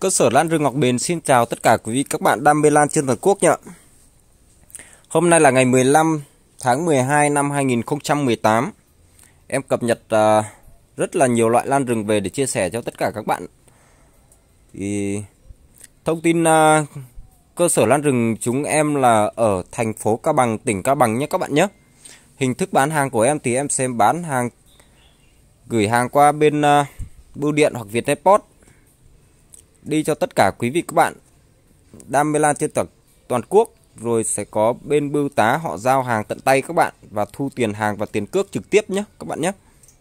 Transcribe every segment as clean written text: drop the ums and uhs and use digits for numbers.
Cơ sở lan rừng Ngọc Bền xin chào tất cả quý vị các bạn đam mê lan trên toàn quốc nhé. Hôm nay là ngày 15 tháng 12 năm 2018. Em cập nhật rất là nhiều loại lan rừng về để chia sẻ cho tất cả các bạn. Thì thông tin cơ sở lan rừng chúng em là ở thành phố Cao Bằng, tỉnh Cao Bằng nhé các bạn nhé. Hình thức bán hàng của em thì em sẽ bán hàng, gửi hàng qua bên bưu điện hoặc Vietnampost đi cho tất cả quý vị các bạn đam mê lan trên toàn quốc. Rồi sẽ có bên bưu tá họ giao hàng tận tay các bạn và thu tiền hàng và tiền cước trực tiếp nhé các bạn nhé.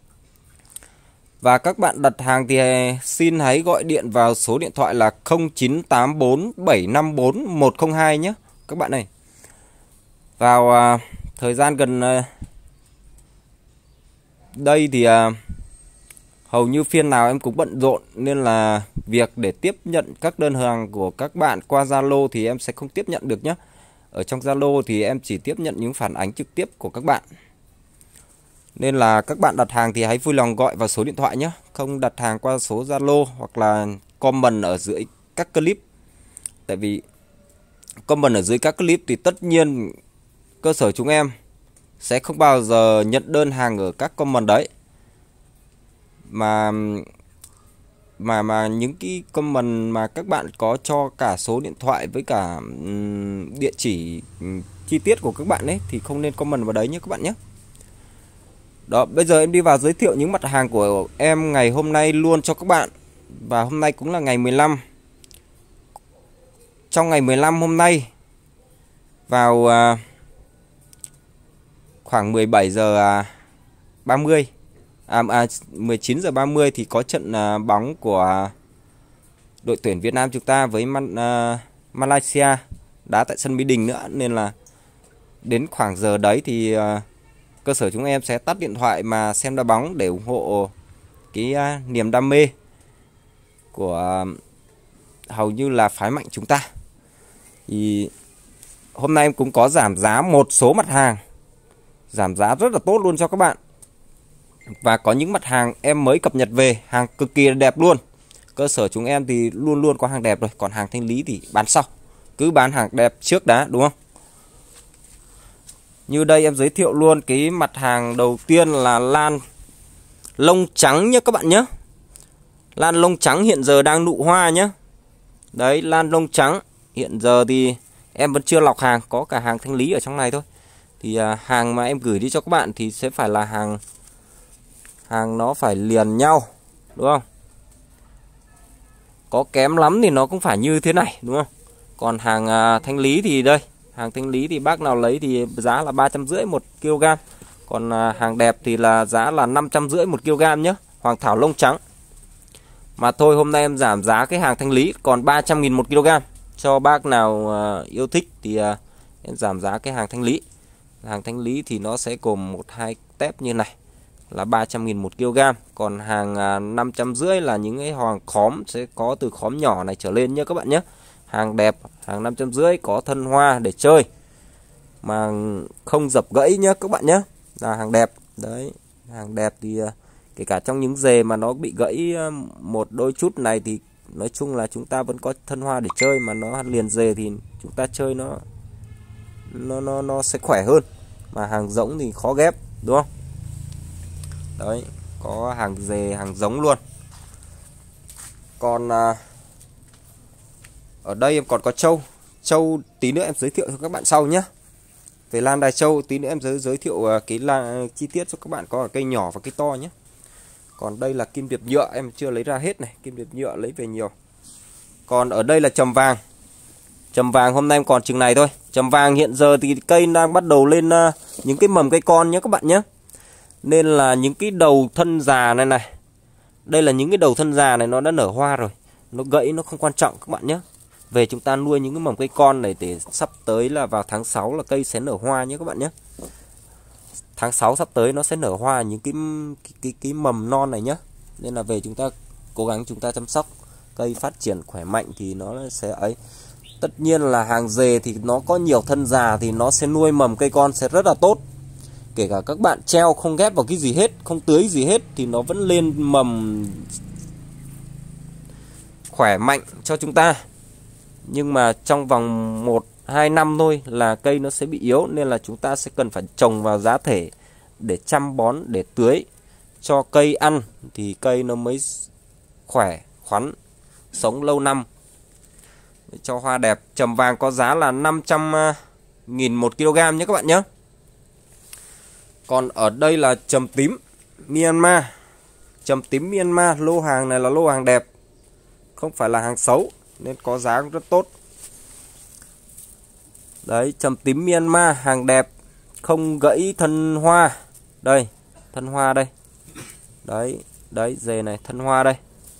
Và các bạn đặt hàng thì xin hãy gọi điện vào số điện thoại là 0984 754 102 nhé các bạn này. Vào thời gian gần đây thì hầu như phiên nào em cũng bận rộn, nên là việc để tiếp nhận các đơn hàng của các bạn qua Zalo thì em sẽ không tiếp nhận được nhé. Ở trong Zalo thì em chỉ tiếp nhận những phản ánh trực tiếp của các bạn. Nên là các bạn đặt hàng thì hãy vui lòng gọi vào số điện thoại nhé. Không đặt hàng qua số Zalo hoặc là comment ở dưới các clip. Tại vì comment ở dưới các clip thì tất nhiên cơ sở chúng em sẽ không bao giờ nhận đơn hàng ở các comment đấy. Mà những cái comment mà các bạn có cho cả số điện thoại với cả địa chỉ chi tiết của các bạn ấy thì không nên comment vào đấy nhé các bạn nhé. Đó, bây giờ em đi vào giới thiệu những mặt hàng của em ngày hôm nay luôn cho các bạn. Và hôm nay cũng là ngày 15. Trong ngày 15 hôm nay vào khoảng 17 giờ 30 19 giờ 30 thì có trận bóng của đội tuyển Việt Nam chúng ta với Malaysia đá tại sân Mỹ Đình nữa, nên là đến khoảng giờ đấy thì cơ sở chúng em sẽ tắt điện thoại mà xem đá bóng để ủng hộ cái niềm đam mê của hầu như là phái mạnh chúng ta. Thì hôm nay em cũng có giảm giá một số mặt hàng, giảm giá rất là tốt luôn cho các bạn. Và có những mặt hàng em mới cập nhật về, hàng cực kỳ đẹp luôn. Cơ sở chúng em thì luôn luôn có hàng đẹp rồi, còn hàng thanh lý thì bán sau. Cứ bán hàng đẹp trước đã, đúng không? Như đây em giới thiệu luôn cái mặt hàng đầu tiên là lan lông trắng nhé các bạn nhé. Lan lông trắng hiện giờ đang nụ hoa nhé. Đấy, lan lông trắng hiện giờ thì em vẫn chưa lọc hàng, có cả hàng thanh lý ở trong này thôi. Thì hàng mà em gửi đi cho các bạn thì sẽ phải là hàng nó phải liền nhau, đúng không? Có kém lắm thì nó cũng phải như thế này, đúng không? Còn hàng thanh lý thì đây, hàng thanh lý thì bác nào lấy thì giá là 350 một kg. Còn hàng đẹp thì là giá là 550 một kg nhé. Hoàng thảo lông trắng. Mà thôi hôm nay em giảm giá cái hàng thanh lý còn 300.000 một kg. Cho bác nào yêu thích thì em giảm giá cái hàng thanh lý. Hàng thanh lý thì nó sẽ gồm 1-2 tép như này là 300.000 một kg. Còn hàng 550 là những cái hoàng khóm, sẽ có từ khóm nhỏ này trở lên nhé các bạn nhé. Hàng đẹp, hàng 550 có thân hoa để chơi mà không dập gãy nhé các bạn nhé. Là hàng đẹp. Đấy, hàng đẹp thì kể cả trong những dề mà nó bị gãy một đôi chút này thì nói chung là chúng ta vẫn có thân hoa để chơi, mà nó liền dề thì chúng ta chơi nó sẽ khỏe hơn. Mà hàng giống thì khó ghép, đúng không? Đấy, có hàng dề, hàng giống luôn. Còn ở đây em còn có trâu tí nữa em giới thiệu cho các bạn sau nhé. Về lan đài trâu tí nữa em giới thiệu cái chi tiết cho các bạn, có ở cây nhỏ và cây to nhé. Còn đây là kim điệp nhựa, em chưa lấy ra hết này, kim điệp nhựa lấy về nhiều. Còn ở đây là trầm vàng. Trầm vàng hôm nay em còn chừng này thôi. Trầm vàng hiện giờ thì cây đang bắt đầu lên những cái mầm cây con nhé các bạn nhé. Nên là những cái đầu thân già này, đây là những cái đầu thân già này nó đã nở hoa rồi. Nó gãy nó không quan trọng các bạn nhé. Về chúng ta nuôi những cái mầm cây con này để sắp tới là vào tháng 6 là cây sẽ nở hoa nhé các bạn nhé. Tháng 6 sắp tới nó sẽ nở hoa những cái mầm non này nhé. Nên là về chúng ta cố gắng chúng ta chăm sóc cây phát triển khỏe mạnh thì nó sẽ ấy. Tất nhiên là hàng dề thì nó có nhiều thân già thì nó sẽ nuôi mầm cây con sẽ rất là tốt. Kể cả các bạn treo không ghép vào cái gì hết, không tưới gì hết thì nó vẫn lên mầm khỏe mạnh cho chúng ta. Nhưng mà trong vòng 1-2 năm thôi là cây nó sẽ bị yếu, nên là chúng ta sẽ cần phải trồng vào giá thể để chăm bón, để tưới cho cây ăn thì cây nó mới khỏe, khoắn, sống lâu năm. Để cho hoa đẹp. Trầm vàng có giá là 500.000 một kg nhé các bạn nhé. Còn ở đây là trầm tím Myanmar. Trầm tím Myanmar, lô hàng này là lô hàng đẹp, không phải là hàng xấu, nên có giá cũng rất tốt. Đấy, trầm tím Myanmar hàng đẹp, không gãy thân hoa. Đây, thân hoa đây. Đấy, dề này, thân hoa đây.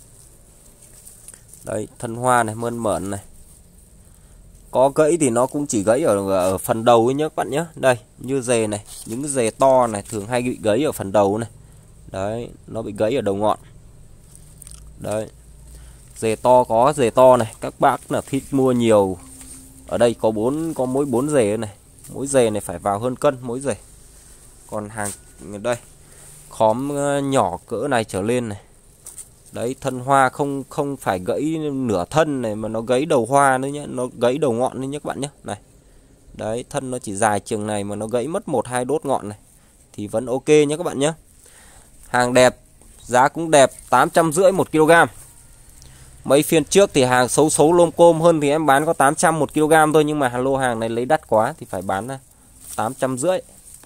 Đấy, thân hoa này, mơn mởn này. Có gãy thì nó cũng chỉ gãy ở phần đầu ấy nhé các bạn nhé. Đây, như dề này, những cái dề to này thường hay bị gãy ở phần đầu này. Đấy, nó bị gãy ở đầu ngọn. Đấy, dề to có dề to này, các bác là thích mua nhiều. Ở đây có mỗi 4 dề này. Mỗi dề này phải vào hơn cân mỗi dề. Còn hàng đây, khóm nhỏ cỡ này trở lên này. Đấy, thân hoa không phải gãy nửa thân này mà nó gãy đầu hoa nữa nhé, nó gãy đầu ngọn nữa nhé các bạn nhé. Này. Đấy, thân nó chỉ dài chừng này mà nó gãy mất 1-2 đốt ngọn này thì vẫn ok nhé các bạn nhé. Hàng đẹp, giá cũng đẹp, 850 một kg. Mấy phiên trước thì hàng xấu lôm côm hơn thì em bán có 800 một kg thôi, nhưng mà lô hàng này lấy đắt quá thì phải bán 850.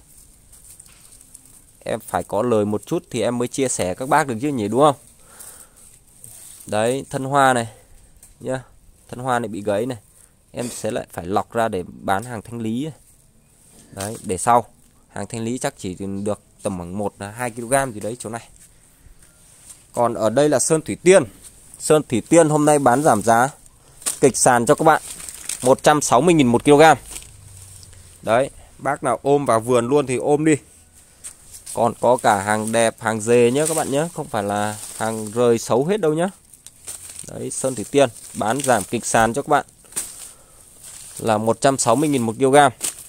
Em phải có lời một chút thì em mới chia sẻ các bác được chứ nhỉ, đúng không? Đấy, thân hoa này nhá. Thân hoa này bị gãy này, em sẽ lại phải lọc ra để bán hàng thanh lý này. Đấy, để sau. Hàng thanh lý chắc chỉ được tầm khoảng 1-2 kg gì đấy chỗ này. Còn ở đây là sơn thủy tiên. Sơn thủy tiên hôm nay bán giảm giá kịch sàn cho các bạn, 160.000 một kg. Đấy, bác nào ôm vào vườn luôn thì ôm đi. Còn có cả hàng đẹp, hàng dề nhé các bạn nhé, không phải là hàng rời xấu hết đâu nhé. Đấy, sơn thủy tiên bán giảm kịch sàn cho các bạn là 160.000 một kg.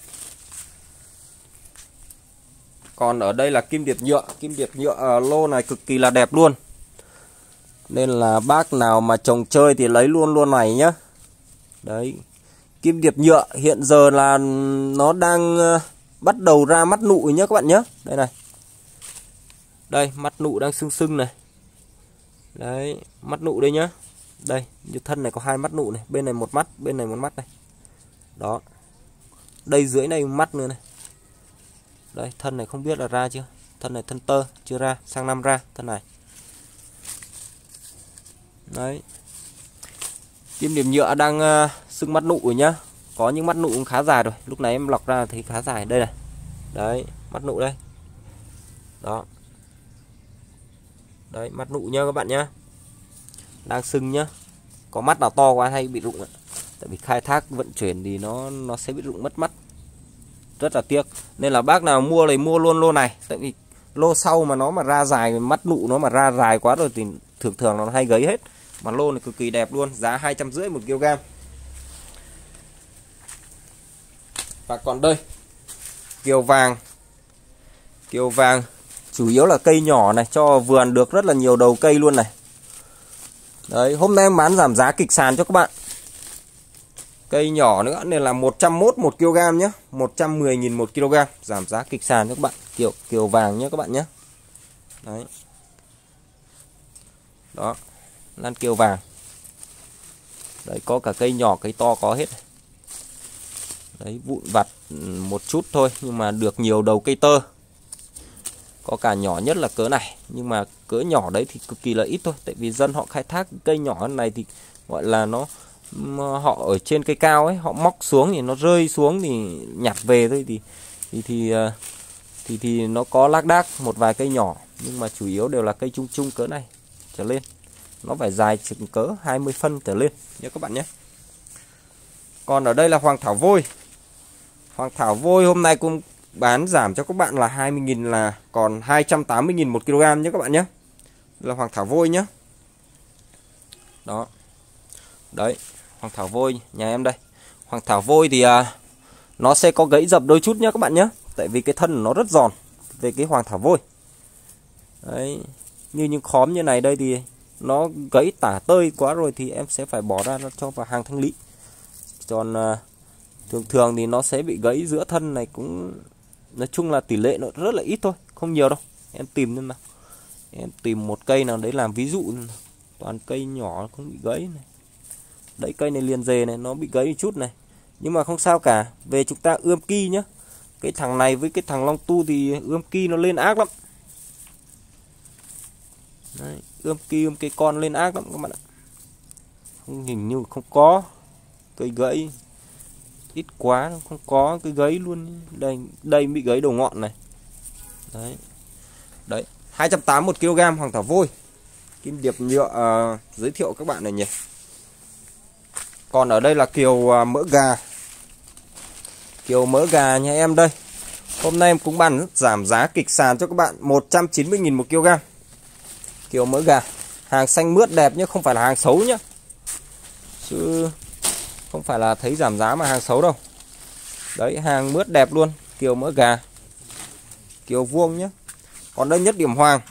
Còn ở đây là kim điệp nhựa. Kim điệp nhựa lô này cực kỳ là đẹp luôn, nên là bác nào mà trồng chơi thì lấy luôn này nhá. Đấy, kim điệp nhựa hiện giờ là nó đang bắt đầu ra mắt nụ nhé các bạn nhé. Đây này. Đây, mắt nụ đang sưng này. Đấy, mắt nụ đây nhá. Đây, như thân này có 2 mắt nụ này, bên này một mắt, bên này một mắt này. Đó. Đây dưới này mắt nữa này. Đây, thân này không biết là ra chưa. Thân này thân tơ chưa ra, sang năm ra thân này. Đấy. Kim điểm nhựa đang sưng mắt nụ rồi nhá. Có những mắt nụ cũng khá dài rồi. Lúc này em lọc ra thấy khá dài. Đây này. Đấy, mắt nụ đây. Đó. Đấy, mắt nụ nhá các bạn nhá. Đang sưng nhá. Có mắt nào to quá hay bị rụng ạ. Tại vì khai thác vận chuyển thì nó sẽ bị rụng mất mắt. Rất là tiếc. Nên là bác nào mua thì mua luôn lô này. Tại vì lô sau mà nó mà ra dài, mắt nụ nó mà ra dài quá rồi thì thường nó hay gấy hết. Mà lô này cực kỳ đẹp luôn, giá 250 một kg. Và còn đây, kiều vàng. Kiều vàng chủ yếu là cây nhỏ này, cho vườn được rất là nhiều đầu cây luôn này. Đấy, hôm nay em bán giảm giá kịch sàn cho các bạn. Cây nhỏ nữa nên là 101 một kg nhé, 110.000 một kg, giảm giá kịch sàn cho các bạn. Kiều vàng nhé các bạn nhé. Đấy. Đó, lan kiều vàng. Đấy, có cả cây nhỏ cây to có hết. Đấy, vụn vặt một chút thôi nhưng mà được nhiều đầu cây tơ. Có cả nhỏ nhất là cỡ này, nhưng mà cỡ nhỏ đấy thì cực kỳ là ít thôi, tại vì dân họ khai thác cây nhỏ này thì gọi là họ ở trên cây cao ấy, họ móc xuống thì nó rơi xuống thì nhặt về thôi, thì nó có lác đác một vài cây nhỏ, nhưng mà chủ yếu đều là cây chung cỡ này trở lên. Nó phải dài chừng cỡ 20 phân trở lên nhé các bạn nhé. Còn ở đây là hoàng thảo vôi. Hoàng thảo vôi hôm nay cũng bán giảm cho các bạn là 20.000, là còn 280.000 một kg nhé các bạn nhé. Là hoàng thảo vôi nhé. Đó. Đấy, hoàng thảo vôi nhà em đây. Hoàng thảo vôi thì nó sẽ có gãy dập đôi chút nhé các bạn nhé. Tại vì cái thân nó rất giòn về cái hoàng thảo vôi. Đấy, như những khóm như này đây thì nó gãy tả tơi quá rồi thì em sẽ phải bỏ ra cho vào hàng thanh lý. Còn thường thường thì nó sẽ bị gãy giữa thân này, cũng nói chung là tỷ lệ nó rất là ít thôi, không nhiều đâu. Em tìm xem nào, em tìm một cây nào đấy làm ví dụ. Toàn cây nhỏ không bị gãy này. Đấy, cây này liền dề này nó bị gãy một chút này, nhưng mà không sao cả. Về chúng ta ươm ki nhá. Cái thằng này với cái thằng Long Tu thì ươm ki nó lên ác lắm. Đấy, ươm ki ươm cây con lên ác lắm các bạn ạ. Không, hình như không có cây gãy, ít quá, không có cây gãy luôn. Đây bị gãy đầu ngọn này. Đấy 280 một kg hoàng thảo vôi kim điệp nhựa, giới thiệu các bạn này nhỉ. Còn ở đây là kiều mỡ gà. Kiều mỡ gà nhà em đây. Hôm nay em cũng bán giảm giá kịch sàn cho các bạn, 190.000 một kg. Kiều mỡ gà, hàng xanh mướt đẹp nhé, không phải là hàng xấu nhé. Chứ không phải là thấy giảm giá mà hàng xấu đâu. Đấy, hàng mướt đẹp luôn, kiều mỡ gà. Kiều vuông nhé. Còn đây nhất điểm hoàng.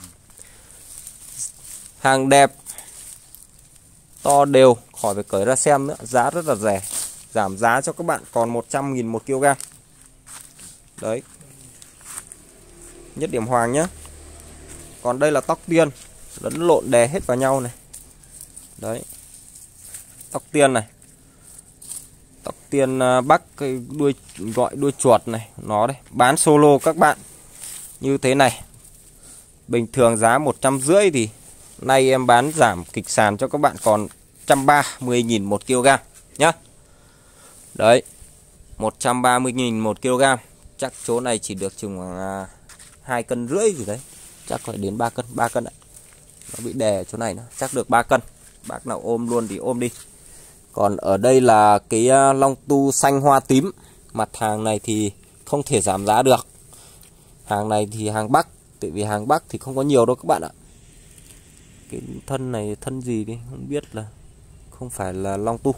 Hàng đẹp, to đều, khỏi phải cởi ra xem nữa, giá rất là rẻ. Giảm giá cho các bạn còn 100.000 một kg. Đấy, nhất điểm hoàng nhé. Còn đây là tóc tiên, lẫn lộn đè hết vào nhau này. Đấy, tóc tiên này. Tóc tiên Bắc, cái đuôi gọi đuôi chuột này, nó đây, bán solo các bạn như thế này. Bình thường giá 150 thì nay em bán giảm kịch sàn cho các bạn còn 130.000 một kg nhá. Đấy, 130.000 một kg. Chắc chỗ này chỉ được chừng 2,5 cân gì đấy. Chắc phải đến 3 cân, 3 cân ạ. Nó bị đè chỗ này nữa, chắc được 3 cân. Bác nào ôm luôn thì ôm đi. Còn ở đây là cái Long Tu xanh hoa tím. Mặt hàng này thì không thể giảm giá được. Hàng này thì hàng Bắc, tại vì hàng Bắc thì không có nhiều đâu các bạn ạ. Cái thân này thân gì đi không biết, là không phải là Long Tu.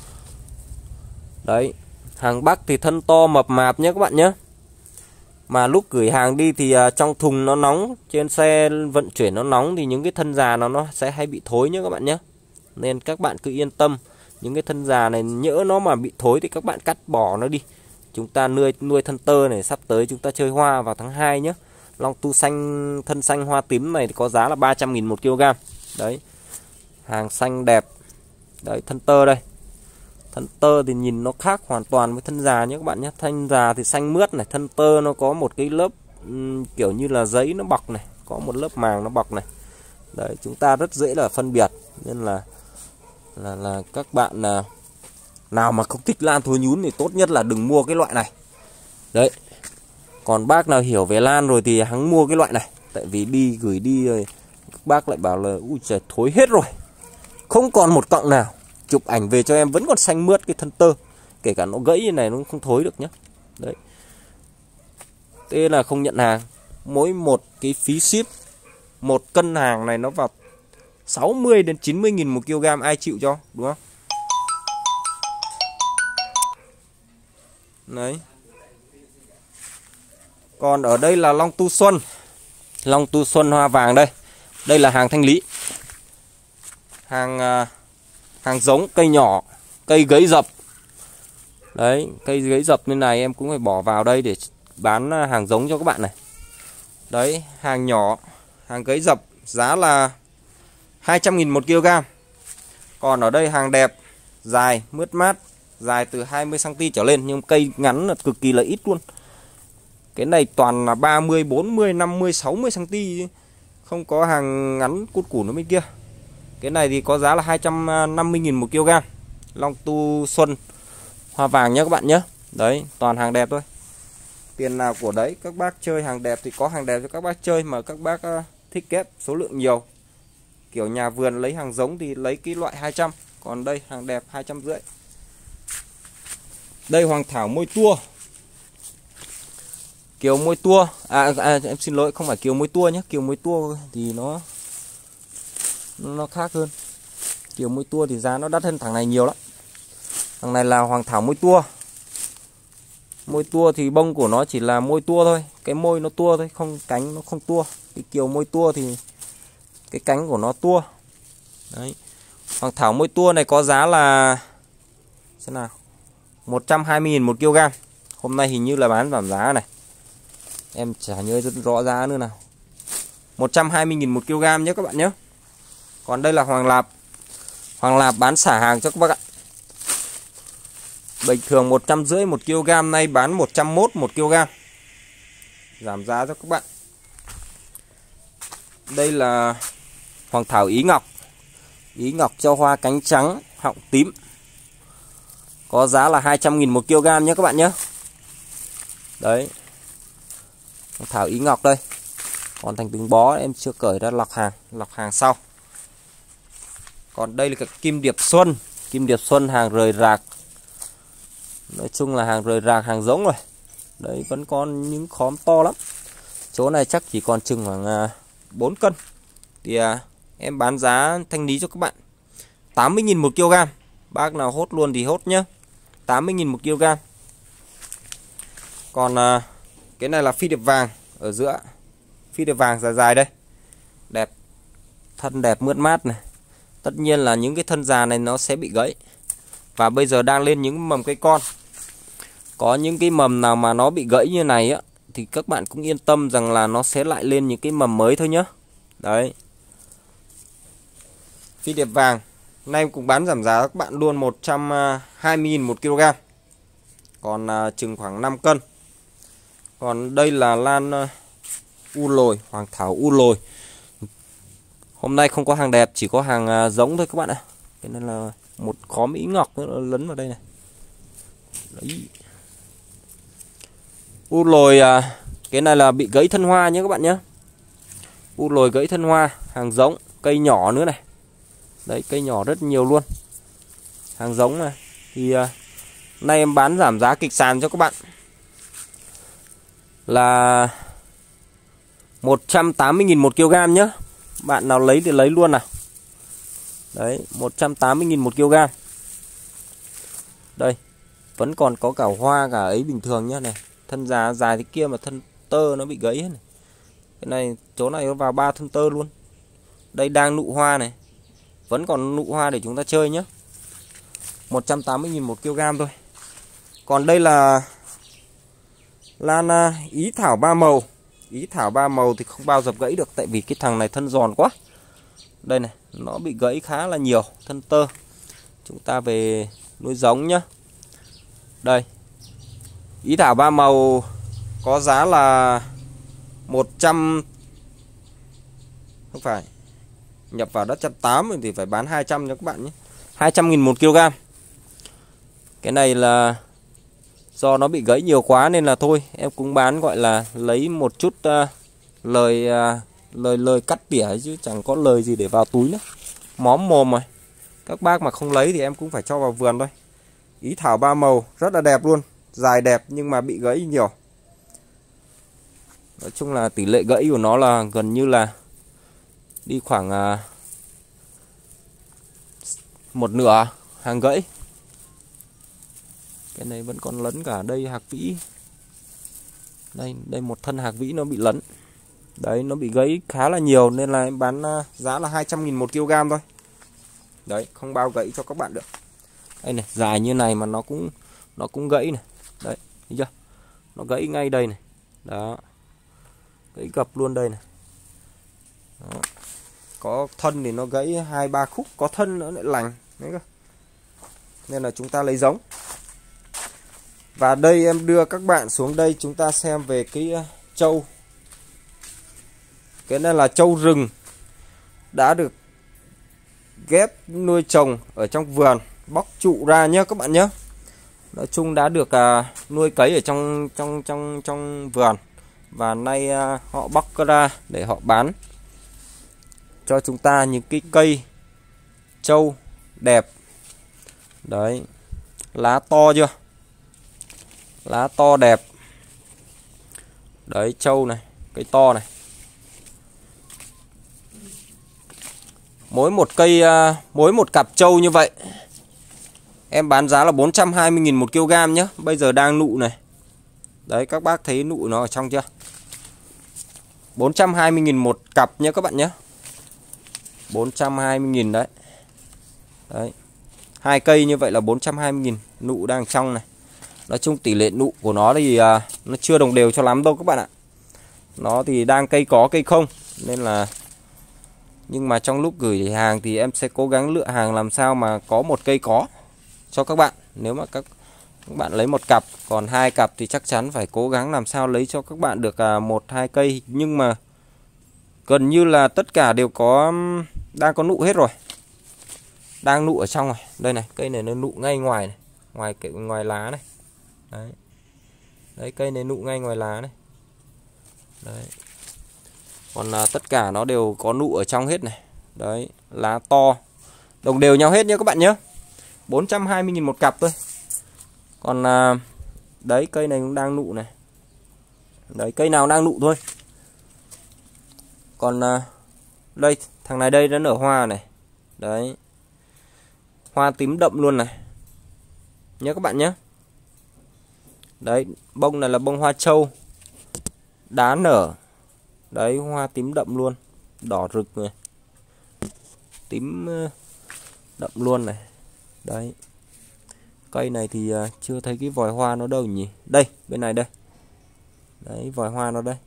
Đấy, hàng Bắc thì thân to mập mạp nhé các bạn nhé. Mà lúc gửi hàng đi thì trong thùng nó nóng, trên xe vận chuyển nó nóng, thì những cái thân già nó sẽ hay bị thối nhé các bạn nhé. Nên các bạn cứ yên tâm, những cái thân già này nhỡ nó mà bị thối thì các bạn cắt bỏ nó đi. Chúng ta nuôi thân tơ này, sắp tới chúng ta chơi hoa vào tháng 2 nhé. Long Tu xanh, thân xanh hoa tím này thì có giá là 300.000 một kg. Đấy, hàng xanh đẹp. Đấy, thân tơ đây. Thân tơ thì nhìn nó khác hoàn toàn với thân già nhé các bạn nhé. Thân già thì xanh mướt này, thân tơ nó có một cái lớp kiểu như là giấy nó bọc này, có một lớp màng nó bọc này. Đấy, chúng ta rất dễ là phân biệt. Nên là các bạn nào mà không thích lan thối nhún thì tốt nhất là đừng mua cái loại này. Đấy. Còn bác nào hiểu về lan rồi thì hắn mua cái loại này. Tại vì gửi đi rồi các bác lại bảo là ui trời, thối hết rồi, không còn một cọng nào. Chụp ảnh về cho em vẫn còn xanh mướt cái thân tơ, kể cả nó gãy như này nó không thối được nhé. Đấy, thế là không nhận hàng. Mỗi một cái phí ship 1 cân hàng này nó vào 60 đến 90.000 một kg, ai chịu cho, đúng không? Đấy. Còn ở đây là Long Tu Xuân. Long Tu Xuân hoa vàng đây. Đây là hàng thanh lý. Hàng giống cây nhỏ, cây gãy dập. Đấy, cây gãy dập như này em cũng phải bỏ vào đây để bán hàng giống cho các bạn này. Đấy, hàng nhỏ, hàng gãy dập, giá là 200.000 một kg. Còn ở đây hàng đẹp, dài, mướt mát, dài từ 20 cm trở lên, nhưng cây ngắn là cực kỳ là ít luôn. Cái này toàn là 30, 40, 50, 60 cm, không có hàng ngắn cút củ nó bên kia. Cái này thì có giá là 250.000 một kg. Long Tu Xuân hoa vàng nhé các bạn nhé. Đấy, toàn hàng đẹp thôi. Tiền nào của đấy, các bác chơi hàng đẹp thì có hàng đẹp cho các bác chơi, mà các bác thích ghép số lượng nhiều. Kiểu nhà vườn lấy hàng giống thì lấy cái loại 200, còn đây hàng đẹp 250. Đây hoàng thảo môi tua. Kiều môi tua, em xin lỗi, không phải kiều môi tua nhé. Kiều môi tua thì nó khác hơn. Kiều môi tua thì giá nó đắt hơn thằng này nhiều lắm. Thằng này là hoàng thảo môi tua. Môi tua thì bông của nó chỉ là môi tua thôi, cái môi nó tua thôi, không cánh nó không tua. Cái kiều môi tua thì cái cánh của nó tua. Đấy. Hoàng thảo mỗi tua này có giá là xem nào, 120.000 một kg. Hôm nay hình như là bán giảm giá này. Em chả nhớ rất rõ giá nữa nào. 120.000 một kg nhé các bạn nhé. Còn đây là hoàng lạp. Hoàng lạp bán xả hàng cho các bác ạ. Bình thường 150 một kg, nay bán 101 một kg. Giảm giá cho các bạn. Đây là hoàng thảo Ý Ngọc. Ý Ngọc cho hoa cánh trắng, họng tím. Có giá là 200.000 một kg nhé các bạn nhé. Đấy. Hoàng thảo Ý Ngọc đây. Còn thành từng bó em chưa cởi ra lọc hàng sau. Còn đây là cái kim điệp xuân. Kim điệp xuân hàng rời rạc. Nói chung là hàng rời rạc, hàng giống rồi. Đấy, vẫn còn những khóm to lắm. Chỗ này chắc chỉ còn chừng khoảng 4 cân. Thì em bán giá thanh lý cho các bạn 80.000 một kg. Bác nào hốt luôn thì hốt nhá. 80.000 một kg. Còn cái này là phi điệp vàng ở giữa. Phi điệp vàng dài dài đây. Đẹp. Thân đẹp mượt mát này. Tất nhiên là những cái thân già này nó sẽ bị gãy. Và bây giờ đang lên những mầm cây con. Có những cái mầm nào mà nó bị gãy như này á, thì các bạn cũng yên tâm rằng là nó sẽ lại lên những cái mầm mới thôi nhá. Đấy. Phi điệp vàng nay em cũng bán giảm giá các bạn luôn 120.000 một kg. Còn chừng khoảng 5 cân. Còn đây là lan u lồi, hoàng thảo u lồi. Hôm nay không có hàng đẹp, chỉ có hàng giống thôi các bạn ạ. Cái này là một khóm Ý Ngọc nữa lấn vào đây này. Đấy. U lồi cái này là bị gãy thân hoa nhé các bạn nhé. U lồi gãy thân hoa, hàng giống, cây nhỏ nữa này. Đấy, cây nhỏ rất nhiều luôn. Hàng giống này. Thì nay em bán giảm giá kịch sàn cho các bạn. Là 180.000 một kg nhé. Bạn nào lấy thì lấy luôn nào. Đấy, 180.000 một kg. Đây, vẫn còn có cả hoa cả ấy bình thường nhá này. Thân già dài thế kia mà thân tơ nó bị gãy hết này. Cái này chỗ này nó vào 3 thân tơ luôn. Đây đang nụ hoa này. Vẫn còn nụ hoa để chúng ta chơi nhé. 180.000 một kg thôi. Còn đây là lan Ý thảo ba màu. Ý thảo ba màu thì không bao giờ gãy được, tại vì cái thằng này thân giòn quá. Đây này, nó bị gãy khá là nhiều thân tơ. Chúng ta về nuôi giống nhá. Đây. Ý thảo ba màu có giá là 100, không phải, nhập vào đất 180 thì phải bán 200 cho các bạn nhé. 200.000 một kg. Cái này là do nó bị gãy nhiều quá nên là thôi em cũng bán gọi là lấy một chút lời cắt tỉa chứ chẳng có lời gì để vào túi nữa. Móm mồm rồi. Các bác mà không lấy thì em cũng phải cho vào vườn thôi. Ý thảo ba màu rất là đẹp luôn, dài đẹp nhưng mà bị gãy nhiều. Nói chung là tỷ lệ gãy của nó là gần như là đi khoảng một nửa hàng gãy. Cái này vẫn còn lấn cả đây hạc vĩ. Đây một thân hạc vĩ nó bị lấn. Đấy, nó bị gãy khá là nhiều nên là em bán giá là 200.000 một kg thôi. Đấy, không bao gãy cho các bạn được. Đây này, dài như này mà nó cũng gãy này. Đấy, thấy chưa? Nó gãy ngay đây này. Đó. Gãy gập luôn đây này. Đó. Có thân thì nó gãy 2-3 khúc, có thân nữa lại lành. Đấy cơ. Nên là chúng ta lấy giống. Và đây em đưa các bạn xuống đây chúng ta xem về cái trâu. Cái này là trâu rừng đã được ghép nuôi trồng ở trong vườn, bóc trụ ra nhé các bạn nhé. Nói chung đã được nuôi cấy ở trong vườn và nay họ bóc ra để họ bán cho chúng ta những cái cây trâu đẹp. Đấy, lá to chưa? Lá to đẹp. Đấy, trâu này, cây to này. Mỗi một cây, mỗi một cặp trâu như vậy em bán giá là 420.000 một kg nhé. Bây giờ đang nụ này. Đấy, các bác thấy nụ nó ở trong chưa? 420.000 một cặp nhé các bạn nhé. 420.000 đấy. Đấy. 2 cây như vậy là 420.000, nụ đang trong này. Nói chung tỷ lệ nụ của nó thì nó chưa đồng đều cho lắm đâu các bạn ạ. Nó thì đang cây có cây không, nên là nhưng mà trong lúc gửi hàng thì em sẽ cố gắng lựa hàng làm sao mà có một cây có cho các bạn. Nếu mà các bạn lấy một cặp, còn 2 cặp thì chắc chắn phải cố gắng làm sao lấy cho các bạn được 1-2 cây. Nhưng mà gần như là tất cả đều đang có nụ hết rồi. Đang nụ ở trong này. Đây này, cây này nó nụ ngay ngoài này, ngoài lá này. Đấy. Đấy, cây này nụ ngay ngoài lá này. Đấy. Còn tất cả nó đều có nụ ở trong hết này. Đấy, lá to, đồng đều nhau hết nhé các bạn nhé. 420.000 một cặp thôi. Còn đấy, cây này cũng đang nụ này. Đấy, cây nào đang nụ thôi. Còn đây, thằng này đây đã nở hoa này. Đấy. Hoa tím đậm luôn này. Nhớ các bạn nhé. Đấy, bông này là bông hoa trâu. Đá nở. Đấy, hoa tím đậm luôn. Đỏ rực này. Tím đậm luôn này. Đấy. Cây này thì chưa thấy cái vòi hoa nó đâu nhỉ. Đây, bên này đây. Đấy, vòi hoa nó đây.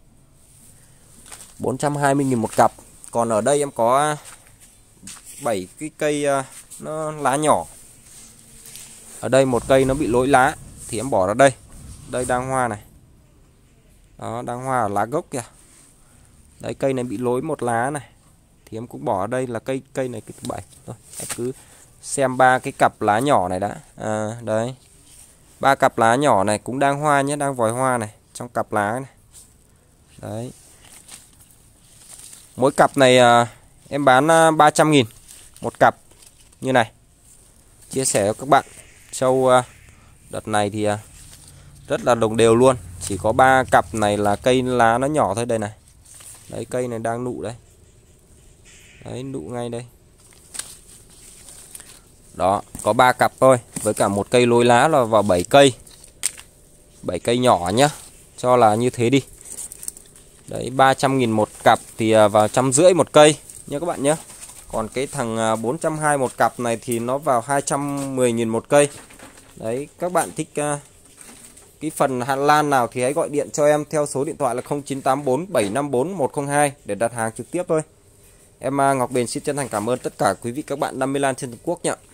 420.000 một cặp. Còn ở đây em có 7 cái cây nó lá nhỏ. Ở đây một cây nó bị lỗi lá thì em bỏ ra đây. Đây đang hoa này. Đó, đang hoa ở lá gốc kìa. Đấy, cây này bị lỗi một lá này thì em cũng bỏ ở đây là cây này cái thứ 7. Thôi, em cứ xem 3 cái cặp lá nhỏ này đã. Đấy. 3 cặp lá nhỏ này cũng đang hoa nhé, đang vòi hoa này trong cặp lá này. Đấy. Mỗi cặp này em bán 300.000 một cặp như này. Chia sẻ cho các bạn. Trâu đợt này thì rất là đồng đều luôn. Chỉ có 3 cặp này là cây lá nó nhỏ thôi đây này. Đấy, cây này đang nụ đây. Đấy, nụ ngay đây. Đó, có 3 cặp thôi. Với cả một cây lối lá là vào 7 cây. 7 cây nhỏ nhá. Cho là như thế đi. Đấy, 300.000 một cặp thì vào 150 một cây nha các bạn nhé. Còn cái thằng 420 một cặp này thì nó vào 210.000 một cây. Đấy, các bạn thích cái phần hạt lan nào thì hãy gọi điện cho em theo số điện thoại là 0984 754 102 để đặt hàng trực tiếp thôi. Em Ngọc Bền xin chân thành cảm ơn tất cả quý vị các bạn đam mê lan trên toàn quốc nhé.